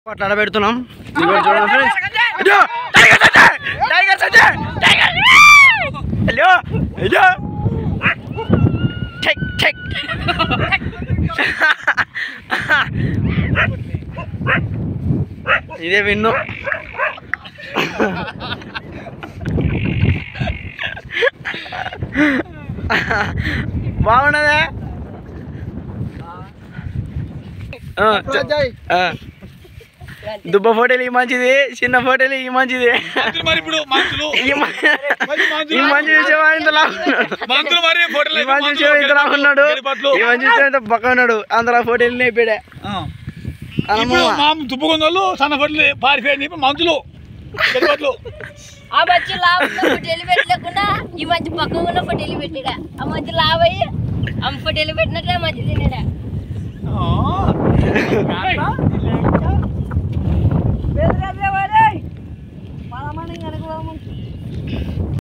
అట్లా పెడుతున్నాం. ఇదే విన్ను. బాగున్నదే. దుబ్బ ఫోటోలు ఈ మంచిది, చిన్న ఫోటోలు ఈ మంచిది. ఈ మంచి విషయం ఇంతలా ఉన్నాడు, ఈ మంచి విషయం ఇంత పక్క ఉన్నాడు. అందులో ఫోటోలు నేపాడే దుబ్బకొందోళ్ళు సన్న ఫోటోలు పారిపోయాడు మంచులు ఆ మంచి లాభంలో ఫోటోలు పెట్టలేకుండా ఈ మంచి పక్కన ఉన్న ఫోటోలు పెట్టాడా. ఆ మంచి లాభ అయ్యి ఆ ఫోటోలు పెట్టినట్లే మంచి తినాడా.